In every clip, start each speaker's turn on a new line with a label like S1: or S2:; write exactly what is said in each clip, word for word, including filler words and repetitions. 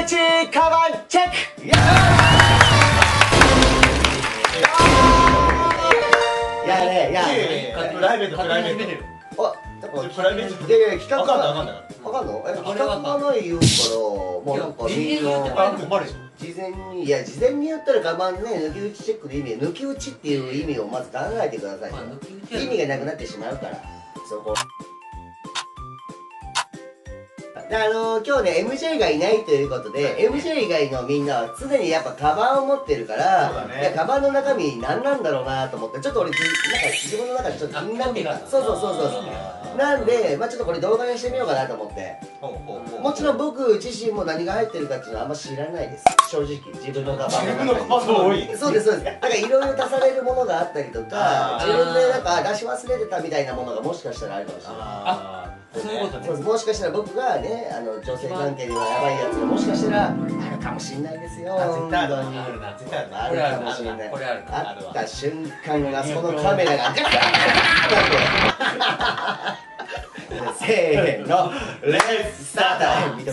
S1: チカバンチェック。やれやれ。
S2: プライベートプライベート。
S1: あ、
S2: プライベート。
S1: いやいや企画
S2: わかんないわかんない。
S1: わかんの？え、企画がない言うからもうなんかみんな事前にいや事前に言ったらカバンね抜き打ちチェックの意味抜き打ちっていう意味をまず考えてください。意味がなくなってしまうからそこ。あのー、今日ね エムジェー がいないということで エムジェー 以外のみんなは常にやっぱカバンを持ってるから、ね、いやカバンの中身何なんだろうなと思ってちょっと俺なんか自分の中でちょっと気になってた。そうそうそうそうなんで、まあちょっとこれ動画にしてみようかなと思って。もちろん僕自身も何が入ってるかっていうのはあんま知らないです正直。自分のカバンの中にそうですそうです。だからいろいろ足されるものがあったりとか自分でなんか出し忘れてたみたいなものがもしかしたらあるかもしれない。そういうことね。もしかしたら僕がね、あの女性関係ではやばいやつがもしかしたらあるかもしれないですよ。絶対あるな。絶対ある。あるかもしれない。これある。あった瞬間がそのカメラがガッせーの、レッツスタート。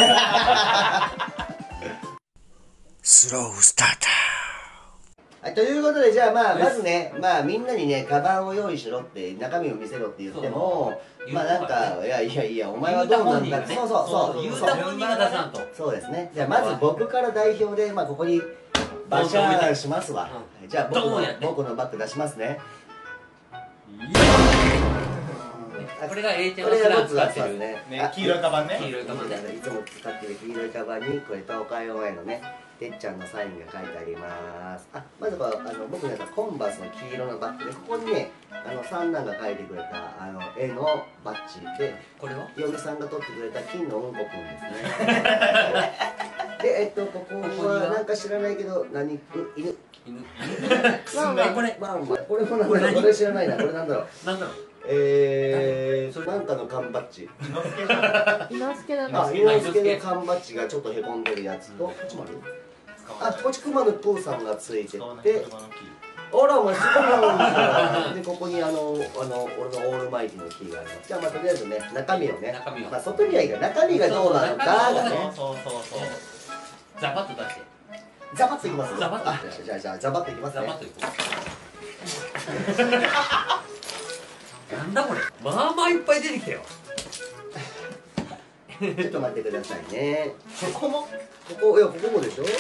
S1: スロースターター。はい、ということでじゃあまあまずね、まあみんなにねカバンを用意しろって中身を見せろって言っても。まあなんかいやいやいやお前はどうなんだって。そうそうそう言うた本人が出さんと。そうですね。じゃあまず僕から代表でまあここにバシャーしますわ。じゃあ僕の僕のバッグ出しますね。これが A ちゃんが普段使ってるね
S2: 黄色いカバンね。
S1: 黄色いカバンでいつも使ってる黄色いカバンにこれ東海オンエアのねてっちゃんのサインが書いてあります。あまずこうあの僕のやつはコンバースの黄色のバッグでここにねあの三男が書いてくれたあの絵のバッジでこれは嫁さんが取ってくれた金のうんこくんですね。でえっとここはなんか知らないけど何犬犬ワンワンこれワンワンこれもなんだろうこれ知らないなこれなんだろうなんだろうえー、なんかの缶バッジ。伊之助だな。伊之助の缶バッジがちょっとへこんでるやつと、こっちもある？あ、こっち熊の父さんがついてて、あらお前すごいな。でここにあのあの俺のオールマイティのキーがあります。じゃあまあとりあえずね中身をね、まあ外見はいいが中身がどうなのかがね。そうそうそう。ザバッと出して。ザバッといきます。ザバッと。じゃあじゃあザバッといきますね。ザバッといこう。なんだこれ、まあまあいっぱい出てきたよ。ちょっと待ってくださいね。ここもここいやここもでしょ。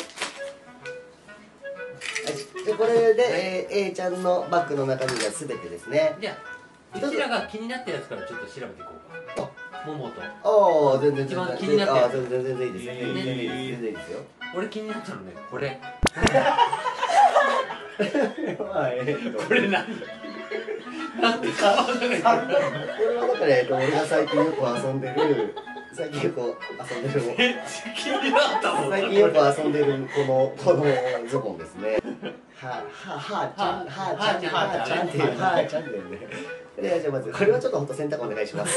S1: でこれで A ちゃんのバッグの中身がすべてですね。じゃあうちらが気になったやつからちょっと調べていこうか。ももとああ全然一番気になってる。全然全然いいです。全然いいです。全然いいですよ。俺気になったのねこれ。これ何？なんでカバンの中にこれはだからえっと俺が最近よく遊んでる最近よく遊んでるめっちゃ気になったもん。最近よく遊んでるこのこのズボンですね。はははちゃんはちゃんはちゃんっていうはちゃんだよね。でじゃあまずこれはちょっと本当選択お願いします。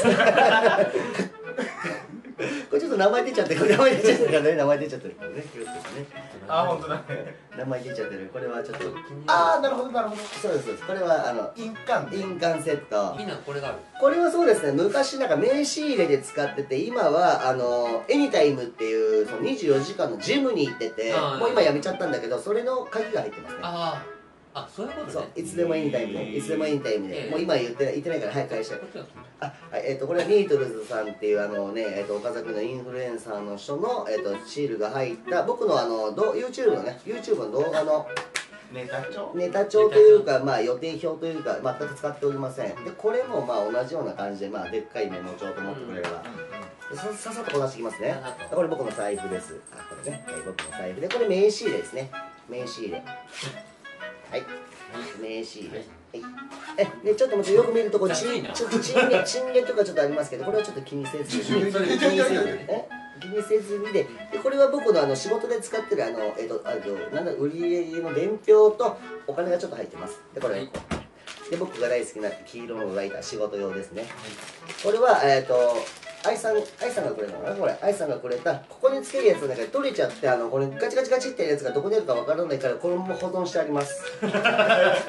S1: これちょっと名前出ちゃってる、名前出ちゃってるからね、名前出ちゃってるからね、気をつけてね。
S2: あ、本当だね。
S1: 名前出ちゃってる、これはちょっと。ああ、なるほど、なるほど。そうです、そうです。これは、あの、印鑑。印鑑セット。みんなこれがある。これはそうですね、昔なんか名刺入れで使ってて、今は、あの、エニタイムっていう、そのにじゅうよじかんのジムに行ってて、もう今やめちゃったんだけど、それの鍵が入ってますね。ああ。あ、そういうことね。そう、いつでもエニタイムで、いつでもエニタイムで、もう今言ってない、言ってないから早く返して。あ、えっとこれはニートルズさんっていうあのね、えっと岡崎のインフルエンサーの人のえっとシールが入った僕のあの YouTube のね、YouTube の動画のネタ帳ネタ帳というかまあ予定表というか全く使っておりません。でこれもまあ同じような感じでまあでっかいメモ帳と思ってくれれば。さささっとこなしていきますね。これ僕の財布です。あ、これね、僕の財布でこれ名刺入れですね。名刺入れ。はい。名刺入れ。はい。え、でちょっと待ってよく見るとこちちょっとチンゲチンゲとかちょっとありますけど、これはちょっと気にせずに気にせずにえ気にせずにで、でこれは僕のあの仕事で使ってるあのえっとあのなんだ売り上げの伝票とお金がちょっと入ってます。でこれで僕が大好きな黄色のライター仕事用ですね。これはえっと。愛さん、愛さんがくれたのかなこれ。愛さんがくれた、ここにつけるやつの中で取れちゃって、あの、これガチガチガチってやつがどこにあるかわからないから、これも保存してあります。はい。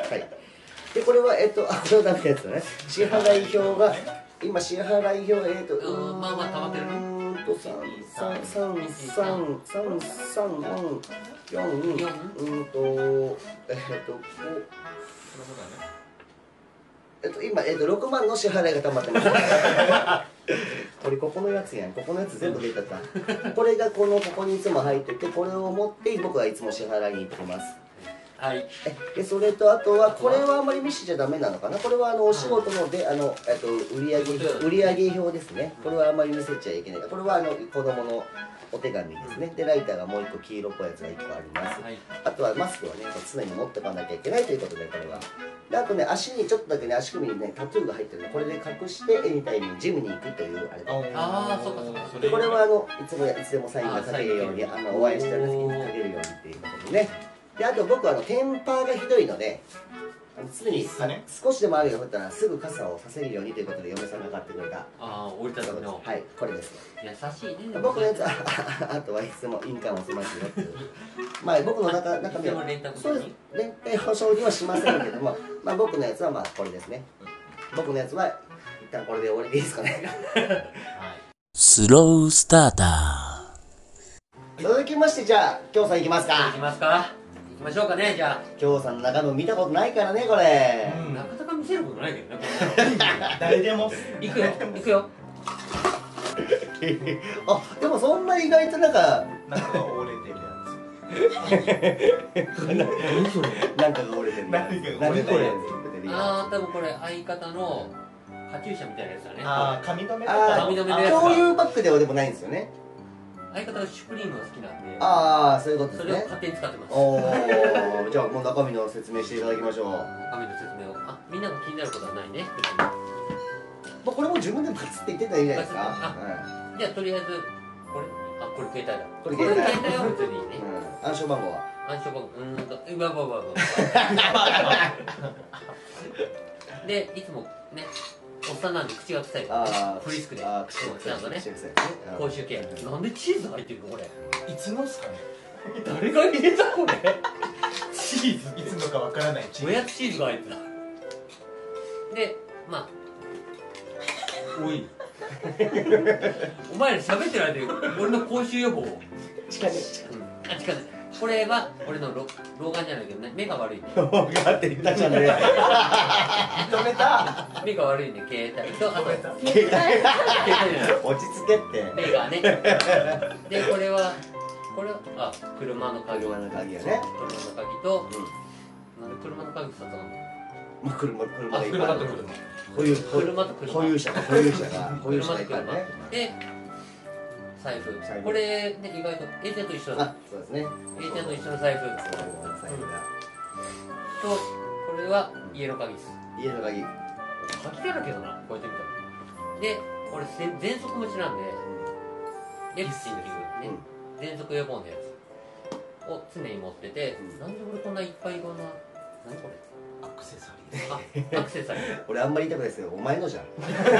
S1: で、これは、えっと、あ、これはダメなやつだね。支払い表が、今、支払い表、えっと、うーん、まあまあ溜まってるね。うーんとさんさんさんさんさんさんよんうんとえっとこうえっと今えっとろくまんの支払いが溜まってます。これここのやつやん。ここのやつ全部出てた。これがこのここにいつも入ってて、これを持って僕はいつも支払いに行ってます。
S3: はい。
S1: でそれとあとはこれはあんまり見せちゃダメなのかな。これはあのお仕事のであのえっと売上売上表ですね。これはあんまり見せちゃいけない。これはあの子供のお手紙ですね。でライターがもう一個黄色っぽいやつが一個あります。はい、あとはマスクをね常に持っておかなきゃいけないということでこれは。であとね足にちょっとだけね足首にねタトゥーが入ってるのでこれで隠してエニタイムにジムに行くというあれで。
S3: ああそうかそうか。
S1: でこれはあのいつもいつでもサインが書けるようにあのお会いした時に書けるようにっていうことでね。であと僕はあのテンパーがひどいので常に少しでも雨が降ったらすぐ傘をさせるようにということで嫁さんが買ってくれた。
S3: ああ折りたたみの。
S1: はいこれです。
S3: 優しいね。
S1: 僕のやつはあとはいつも印鑑をしますよっていう。まあ僕の中中身はそうです。連帯保証にはしませんけども、まあ僕のやつはまあこれですね。僕のやつは一旦これで終わりでいいですかね。
S4: スロースタータ
S1: ー。続きましてじゃあきょうさんいきますか。
S3: いきますか。行きましょうかね。じゃあ
S1: きょうさんの中身見たことないからねこれ。
S3: なかなか見せることないけどね。
S2: 誰でも
S3: 行くよ行くよ。
S1: あでもそんな意外となんか
S2: なんか折れてるやつ。
S3: 何それ。
S1: なんかが折れてる。
S2: 何
S1: これ。
S3: ああ多分これ相方のカチューシャみたいなやつだね。
S2: ああ髪留めと
S1: か。
S3: 髪留めのやつ。
S1: こういうバッグではでもないんですよね。
S3: 相方がシュプリームが好きなんで。
S1: ああそういうことですね。
S3: それを勝手に使ってます。
S1: おおじゃあもう中身の説明していただきましょう。
S3: 中身の説明を。あみんなが気になることはないね。
S1: まあこれも自分でバツって言ってたらいいんじゃないですか。
S3: じゃあとりあえずこれあこれ携帯だ。
S1: これ携帯。
S3: 携帯は普通にいいね。
S1: 暗証番号は。
S3: 暗証番号うーんとうわわわわ。でいつもね。おっさんなんで口が臭いからね。フリスクで。ああ口が臭い。ちゃんとね。口臭系。なんでチーズ入ってるのこれ。
S2: いつのですかね。
S3: 誰が入れたこれ。
S2: チーズいつのかわからない
S3: チーズ。おやつチーズが入ってた。でまあ。おい。お前ら喋ってないで俺の口臭予防を。
S1: 近づいちゃう。
S3: あ近づい。これは俺の老眼じゃないけどね目が悪いね。
S1: 老眼って言ったじゃんね。
S2: 認めた。
S3: 目が悪いね携帯とあと携帯
S1: 携帯じゃない落ち着けって
S3: 目がね。でこれはこれはあ車の鍵。
S1: 車の鍵やね。
S3: 車の鍵となんで車の鍵ふたつあるの。
S1: まあ車車
S3: がいっぱいある。
S1: 保有
S3: 車と車
S1: 保有者保有者が保有者がいっぱいね。
S3: で財布これね意外と A ちゃんと一緒だ。
S1: そうですね。
S3: A ちゃんと一緒の財布とこれは家の鍵です。
S1: 家の鍵
S3: 鍵だらけだなこうやって見たら。でこれ喘息持ちなんでレプシンっていうね喘息予防のやつを常に持っててなんで俺こんないっぱいいろんな何これ
S2: アクセサリー。
S3: あアクセサリー。
S1: 俺あんまり言いたくないですけどお前のじゃん。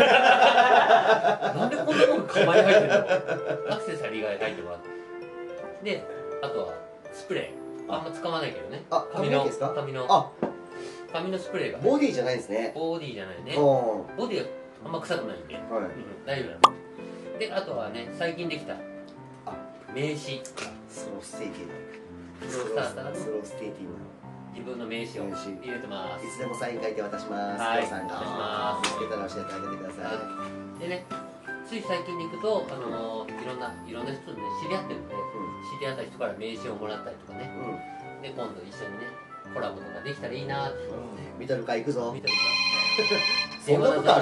S3: なんでこんなもんカバンに入ってるの。アクセサリーが入ってもらってであとはスプレーあんま使わないけどね。
S1: あ髪の毛
S3: 髪の
S1: あ
S3: 髪のスプレーが
S1: ボディじゃないですね。
S3: ボディじゃないね。ボディはあんま臭くないんで大丈夫なの。であとはね最近できた名刺
S1: スローステーキ
S3: ースロースターターの
S1: スローステーキーの
S3: 自分の名刺を入れてます。
S1: いつでもサイン書いて渡します。
S3: はい、
S1: さんが見つけたら教えてあげてくださ
S3: い。でね、つい最近で行くと、あのー、いろんないろんな人にね知り合ってるんで、うん、知り合った人から名刺をもらったりとかね、うん、で今度一緒にねコラボとかできたらいいなって。
S1: 見とるか行くぞ。
S3: 見とるか。
S1: そんなことある？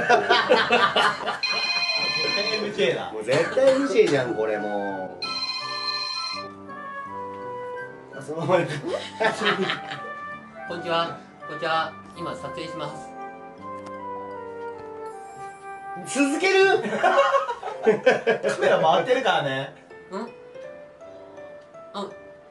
S2: 絶対 エムジェー だ。
S1: もう絶対 エムジェー じゃんこれもう。そのままで
S3: こんにちはこんにちは今撮影します。
S1: 続ける
S2: カメラ回ってるからね。
S3: うんあ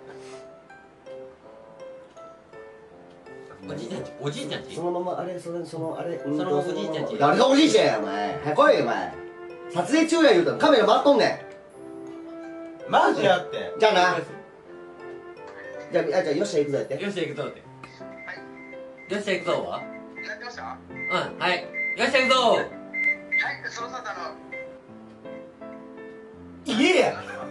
S3: おじいちゃんちおじいちゃんち
S1: そのままあれそれそのあれ
S3: そのままおじいちゃんち
S1: 誰がおじいちゃんやお前はい来いよお前撮影中や言うたらカメラ回っとんね
S2: んマジやって
S1: じゃあなじゃあ、あ、じゃあ、よっしゃ行くぞやって。
S3: よっしゃ行くぞって。はい。よっしゃ行くぞは。
S5: やってました。
S3: うん、はい。よっしゃ行くぞ。
S5: はい、そのさたの。
S2: 言えや。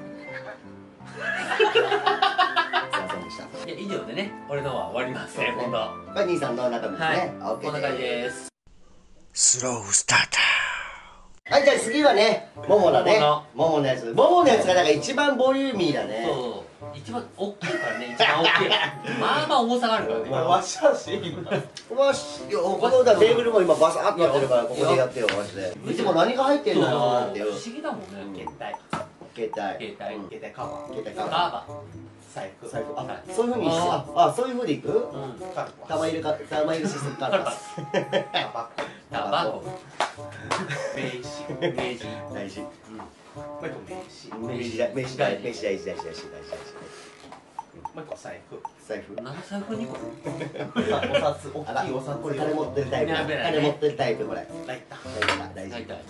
S1: すいませんでした。
S3: いや以上でね俺のは終わりますね今度。は
S1: これ兄さんの中身ですね。
S3: い
S1: オッケー
S3: こんな感じです。
S4: スロースタータ
S1: はい、じゃあ次はね、ももだね。
S3: も
S1: もものやつ。もものやつがなんか一番ボリューミーだね。
S3: そう一番大きいからね、一番大きいまあまあ重さがあるからね。
S2: これわしゃしいいの。
S1: わし、いやこの歌テーブルも今バサッとなってるからここでやってよマジで。いつも何が入ってんだろうなっていう。
S3: 不思議だもんね。
S2: 携帯、
S1: 携帯。
S3: 携帯
S1: うん
S2: 携帯カバー、
S1: 携帯
S3: ガー
S1: か。
S3: バ
S2: 財布、
S1: 財布。あ
S3: はい、
S1: そういう風にして、あ、あ、そういう風でいく？
S3: うん
S2: カルパ
S1: 玉入れか、玉入れシステムカルパス。
S2: タバ
S3: タバコ
S2: コ、名刺、
S3: 明治
S1: 大事。
S2: もう一個名刺、
S1: 名刺大、名刺大、名刺大事、大事、大事、大事、大事。
S2: もう一個財布、
S1: 財布。
S3: 何財布にこ
S2: お札、大
S1: あら、
S2: きいお札、
S1: これ金持ってるタイプ。
S3: やべえな
S1: 金持ってるタイプこれ。
S2: ライター、
S1: 大事、大事。
S3: 大体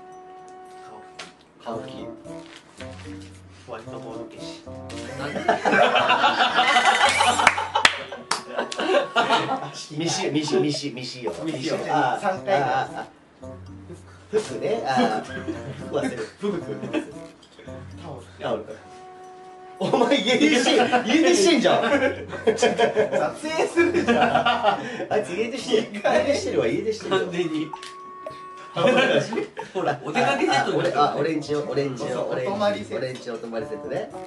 S1: 買う気。
S2: ホワイトボード消し、
S1: ミシ、ミシ、ミシ、ミシよ。
S2: ミシよ
S1: あ、
S2: 三回ぐらい
S1: あ、あ、服ね。あ、服忘れる。服。
S2: タオル、
S1: タオル。お前家出して、家出してんじゃん。
S2: 撮影するじゃん。
S1: あいつ家出してる。家出してるわ、家出してるよ。
S3: 完全にほらお出かけセットになってる
S1: あ、オレンジを、オレンジを、オレンジ。
S2: お泊まりセット
S1: オレンジお泊まりセットね。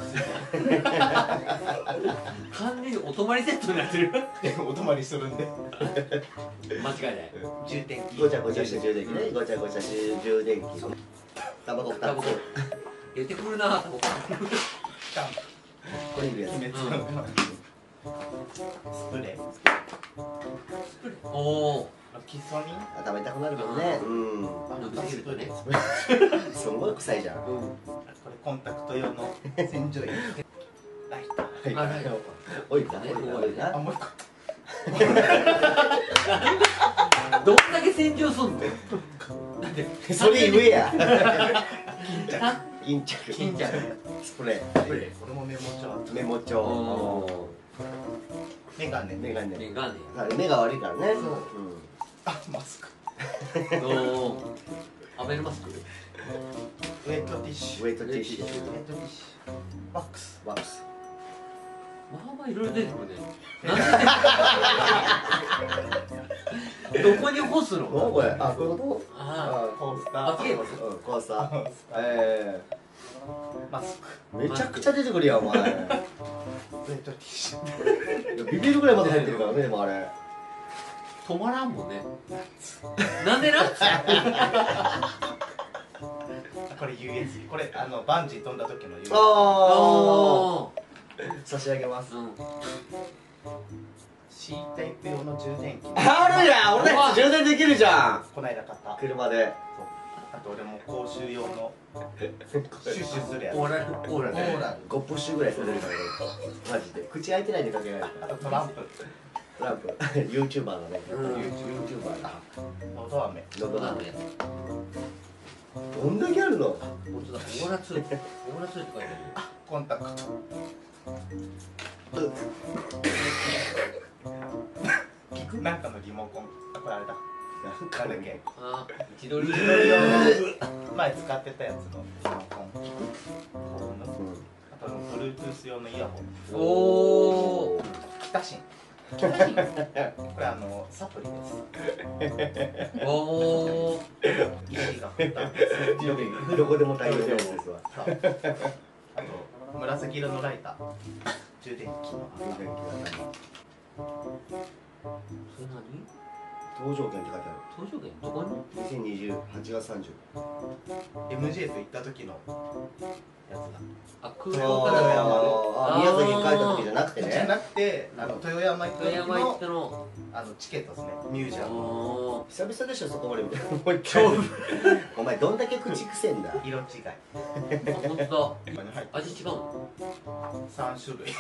S3: 完全にお泊まりセットになってる
S2: お泊まりするんで、
S3: 間違いない
S2: 充電器、
S1: ごちゃごちゃした充電器ね。ごちゃごちゃした充電器。タバコ二
S3: タバコ
S1: つ。
S3: 出てくるなタバコ
S2: スタン
S1: これいるやつ。
S2: プ、鬼滅の刃、スプレー、
S3: おお
S2: ロキソニン、
S1: 頭痛くなるけどね。うん。
S3: 伸びすぎるとね
S1: すごい臭いじゃん。
S2: これコンタクト用の洗浄液、ライター、
S1: はい。
S3: あはい
S1: おいな、おいな、おいな。
S2: あ、もう一個、
S3: どんだけ洗浄すんのだって
S1: それ言えや。
S3: あ
S1: 巾着。
S3: 巾着
S1: スプレー。
S2: これもメモ帳、
S1: メモ帳。
S3: お
S2: メガネ、
S1: メガネ。
S3: メガネ
S1: はい目が悪いからね。
S2: そう
S1: うん。
S2: あ、マスク、
S3: おおアベノマスク
S2: ウェットティッシュ、
S1: ウェットティッシュ。
S2: ウェットティッシュ、ワックス、
S1: ワックス。
S3: まあまあいろいろ出てくるねなんでどこに干すの
S1: 何これ？あ、こういうこ
S3: あ
S1: と？
S2: コースター、
S3: あつけます
S1: うん、こうさ。
S2: コースター、
S1: え
S2: マス
S1: え。めちゃくちゃ出てくるやん、お前。
S2: ク、ウェットティッシュ、
S1: ビビるぐらいまで入ってるからね、でもあれ。
S3: 止まらんもんねなんでなん
S2: これ ユーエスビー、これあのバンジー飛んだ時の ユーエスビー、
S1: ああ。差し上げます。
S3: うん
S2: C タイプ用の充電器、
S1: あるやん、俺たち充電できるじゃん。
S2: こないだ買った、
S1: 車で。
S2: あと俺も公衆用のシュッシュするやつ、
S3: オーラルオーラル
S2: オーラル、
S1: ごプッシュぐらいされるからね。マジで。口開いてないでかけられるから。
S2: あとトランプ、
S1: トランプ。YouTuber のね。
S3: うん
S1: YouTuber だ。
S2: のど飴、
S1: のど飴
S3: なんで
S1: どんだけあるの？
S3: 本当だオーラツーオーラツーって書いてあ
S2: コンタクト、なんかのリモコン、あ、これあれだ、
S1: なん
S2: なんだっけ、
S3: るあー自撮り
S2: 自撮り用の前使ってたやつのリモコン、こうの、あと Bluetooth 用のイヤホン、
S3: おお
S2: キタシン、これあのサプリです。
S3: おお
S2: 石が振ったんですよ。
S1: どこでも対応するやつですわ。
S2: そうあと紫色のライター、充電器の
S3: それ何
S1: 搭乗券って書いてあ
S3: 搭乗券どこに
S1: る。にせんにじゅうはちがつさんじゅう。
S2: エムジェイ と行った時のやつだ。
S3: あ空港からの山
S1: ああ、宮崎に帰った時じゃなくてね。
S2: じゃなくて、あの豊山行った時
S3: 富山行っ
S2: の
S3: たの
S2: あのチケットですね、ミュージアムの
S3: お
S1: 久々でしょ、そこまで見て。もう一回。お前どんだけ口くせんだ。
S2: 色違い。
S3: ーあ本当だ
S2: ここに入って
S3: 味違うの
S2: さん種類。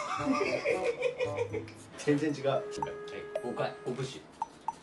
S1: 全然違う。
S3: はいごかいごプッシュ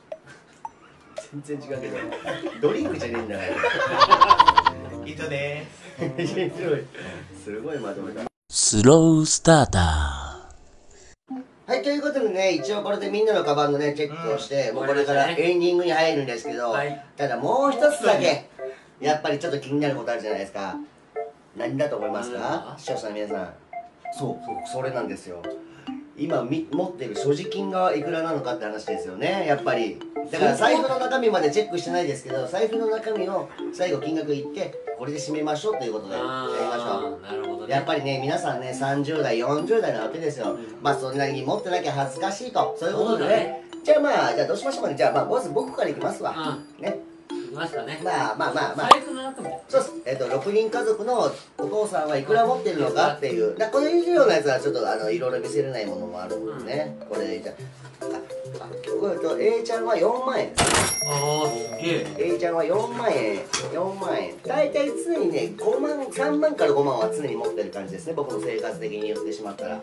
S1: 全然違うけど。ドリンクじゃねえんだから。
S2: 以上でーす。
S1: すごいまとめた。
S4: スロースタータ
S1: はい、ということでね、一応これでみんなのカバンのね、チェックをして、
S3: うん
S1: もうこれからエンディングに入るんですけど、
S3: はい
S1: ただもう一つだけ、やっぱりちょっと気になることあるじゃないですか。 何だと思いますか、視聴者の皆さん。そうそう、それなんですよ。今み持ってる所持金がいくらなのかって話ですよね、やっぱり。だから財布の中身までチェックしてないですけど、財布の中身を最後金額言ってこれで締めましょうということでやりましょう。なるほどね。やっぱりね、皆さんね、さんじゅう代よんじゅう代なわけですよ、うん、まあそれなりに持ってなきゃ恥ずかしいと、そういうことでね、ね、じゃあまあじゃあどうしましょうかね。じゃあまあまず僕からいきますわ、うん、ね。ましたね。まあまあまあまあ。財布の中身。そうです。えっとろくにん家族のお父さんはいくら持ってるのかっていう。だこれ以上のやつはちょっとあのいろいろ見せれないものもあるのでね。これじゃあ、これと A ちゃんはよんまんえんです。ああすげえ。A ちゃんはよんまんえん、よんまんえん。大体常にねごまん、さんまんからごまんは常に持ってる感じですね。僕の生活的に言ってしまったら。はい。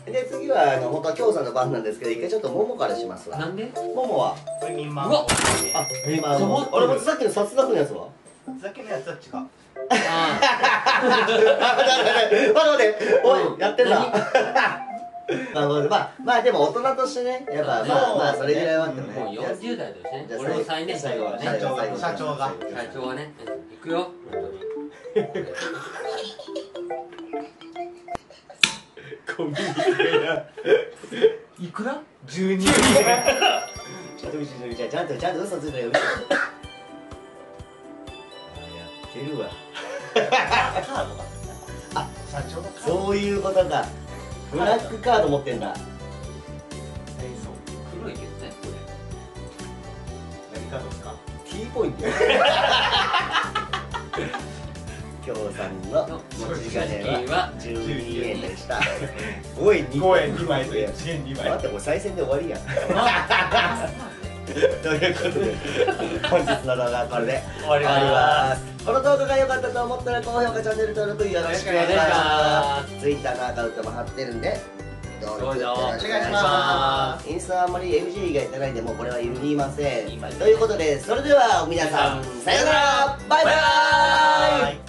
S1: で次はあの本当は京さんの番なんですけど、一回ちょっとももからしますわ。なんで？ももは。これにまん。うわ。あ、今あの俺もさっきの札額のやつは？
S2: 札額のやつは違う。
S1: ああ。待って待って、おいやってんだ。まあまあまあでも大人としてね、やっぱまあまあそれぐらいはあってもね。もうよんじゅう代ですね。俺の最年長はね。社長が社長が社長がね。行くよ本当に。コンビニいくら？じゅうにえん。ちょっとちゃんとちゃんと嘘ついてよ。やってるわ。あ、社長のカード。そういうことか。ブラックカード持ってんだ。え、そう。黒いけどね、これ。何カードですか？ T ポイント。京さんの持ち金はじゅうにえんでした。ごえんにまいといちえんにまい。待って、もう再選で終わりやん。ということで本日の動画はこれで終わります。この動画が良かったと思ったら高評価、チャンネル登録よろしくお願いします。 Twitter のアカウントも貼ってるんで登録よろしくお願いします。インスタはあんまり エムジェー がやってないんでもうこれはいりません。ということでそれでは皆さんさよなら、バイバーイ。